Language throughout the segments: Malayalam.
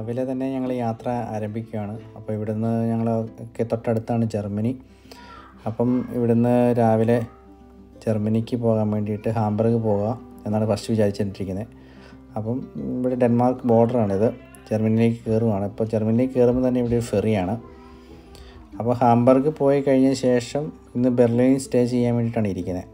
രാവിലെ തന്നെ ഞങ്ങൾ യാത്ര ആരംഭിക്കുകയാണ്. അപ്പോൾ ഇവിടുന്ന് ഞങ്ങളൊക്കെ തൊട്ടടുത്താണ് ജർമ്മനി. അപ്പം ഇവിടുന്ന് രാവിലെ ജർമ്മനിക്ക് പോകാൻ വേണ്ടിയിട്ട് ഹാംബർഗ് പോകുക എന്നാണ് ഫസ്റ്റ് വിചാരിച്ചിട്ടിരിക്കുന്നത്. അപ്പം ഇവിടെ ഡെൻമാർക്ക് ബോർഡറാണിത്, ജർമ്മനിയിലേക്ക് കയറുകയാണ്. ഇപ്പോൾ ജർമ്മനിയിലേക്ക് കയറുമ്പോൾ തന്നെ ഇവിടെ ഒരു ഫെറിയാണ്. അപ്പോൾ ഹാംബർഗ് പോയി കഴിഞ്ഞ ശേഷം ഇന്ന് ബെർലിനിൽ സ്റ്റേ ചെയ്യാൻ വേണ്ടിയിട്ടാണ് ഇരിക്കുന്നത്.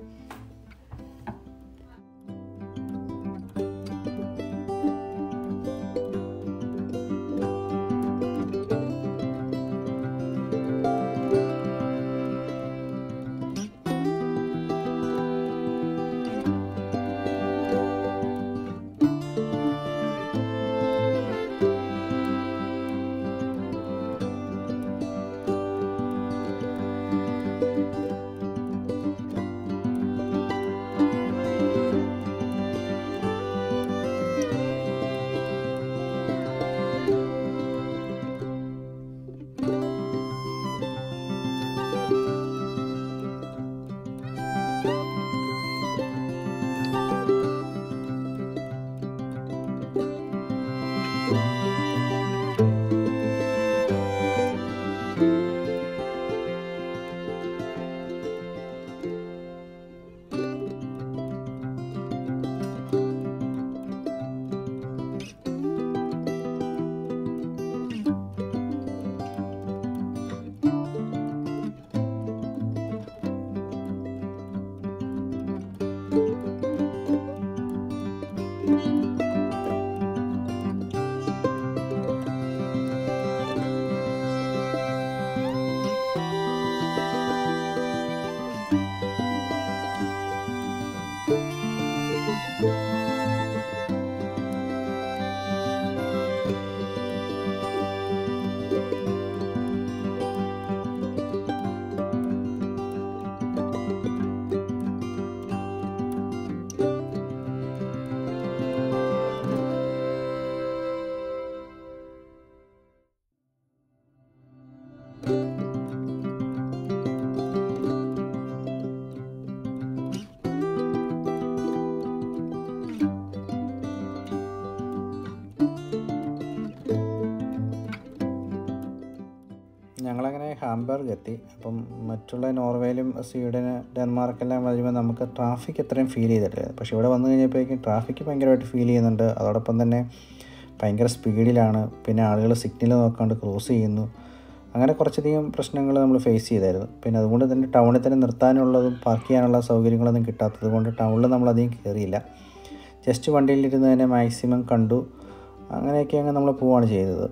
ഞങ്ങളങ്ങനെ ഹാംബർഗ് എത്തി. അപ്പം മറ്റുള്ള നോർവേയിലും സ്വീഡന് ഡെൻമാർക്കെല്ലാം വരുമ്പോൾ നമുക്ക് ട്രാഫിക് അത്രയും ഫീൽ ചെയ്തിട്ടില്ല. പക്ഷേ ഇവിടെ വന്നു കഴിഞ്ഞപ്പോഴേക്കും ട്രാഫിക് ഭയങ്കരമായിട്ട് ഫീൽ ചെയ്യുന്നുണ്ട്. അതോടൊപ്പം തന്നെ ഭയങ്കര സ്പീഡിലാണ്. പിന്നെ ആളുകൾ സിഗ്നൽ നോക്കാണ്ട് ക്രോസ് ചെയ്യുന്നു. അങ്ങനെ കുറച്ചധികം പ്രശ്നങ്ങൾ നമ്മൾ ഫേസ് ചെയ്തായിരുന്നു. പിന്നെ അതുകൊണ്ട് തന്നെ ടൗണിൽ തന്നെ നിർത്താനുള്ളതും പാർക്ക് ചെയ്യാനുള്ള സൗകര്യങ്ങളൊന്നും കിട്ടാത്തത് കൊണ്ട് ടൗണിൽ നമ്മളധികം കയറിയില്ല. ജസ്റ്റ് വണ്ടിയിലിരുന്ന് തന്നെ മാക്സിമം കണ്ടു. അങ്ങനെയൊക്കെ അങ്ങ് നമ്മൾ പോവുകയാണ് ചെയ്തത്.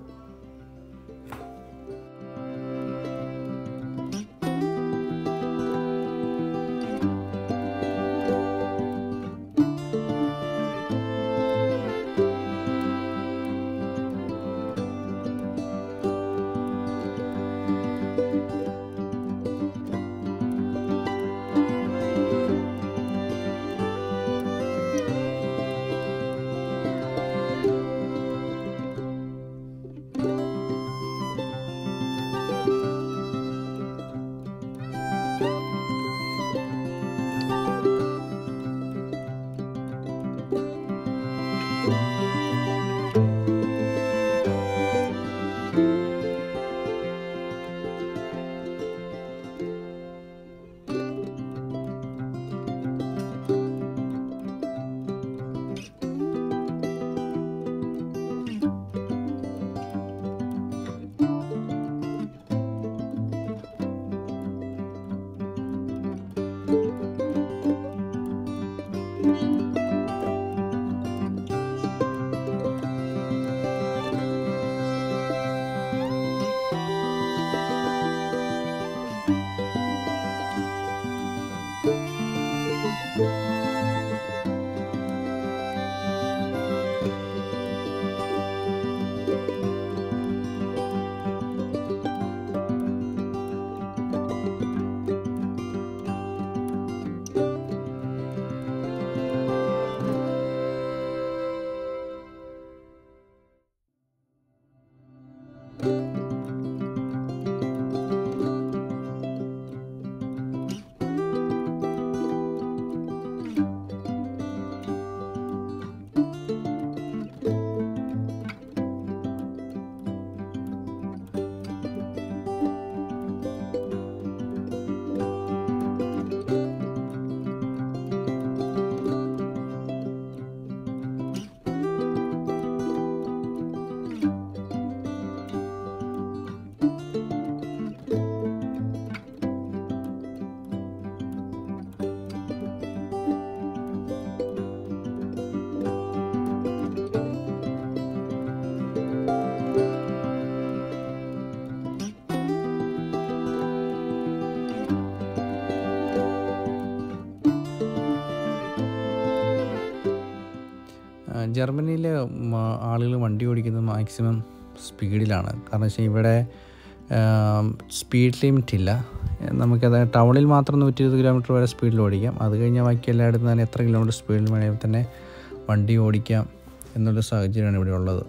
ജർമ്മനിയിൽ ആളുകൾ വണ്ടി ഓടിക്കുന്നത് മാക്സിമം സ്പീഡിലാണ്. കാരണം വെച്ചാൽ ഇവിടെ സ്പീഡ് ലിമിറ്റ് ഇല്ല. നമുക്കത് ടൗണിൽ മാത്രം 120 കിലോമീറ്റർ വരെ സ്പീഡിൽ ഓടിക്കാം. അത് കഴിഞ്ഞാൽ ബാക്കി എല്ലായിടത്തും തന്നെ എത്ര കിലോമീറ്റർ സ്പീഡിൽ വേണമെങ്കിൽ തന്നെ വണ്ടി ഓടിക്കാം എന്നുള്ള സാഹചര്യമാണ് ഇവിടെ ഉള്ളത്.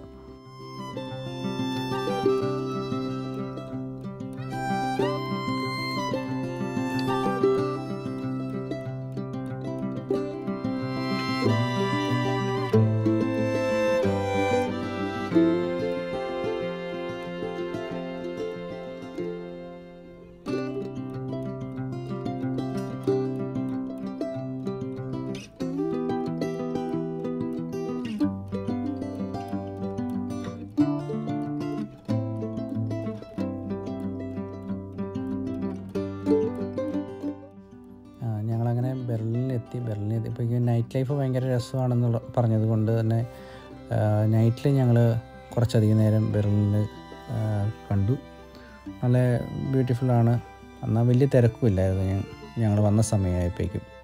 ഞങ്ങളങ്ങനെ ബെർലിനെത്തിയപ്പോൾ ഈ നൈറ്റ് ലൈഫ് ഭയങ്കര രസമാണെന്നുള്ള പറഞ്ഞത് കൊണ്ട് തന്നെ നൈറ്റിൽ ഞങ്ങൾ കുറച്ചധികം നേരം ബെർലിനിൽ കണ്ടു. നല്ല ബ്യൂട്ടിഫുള്ളാണ്. എന്നാൽ വലിയ തിരക്കുമില്ലായിരുന്നു ഞങ്ങൾ വന്ന സമയമായപ്പോഴേക്കും.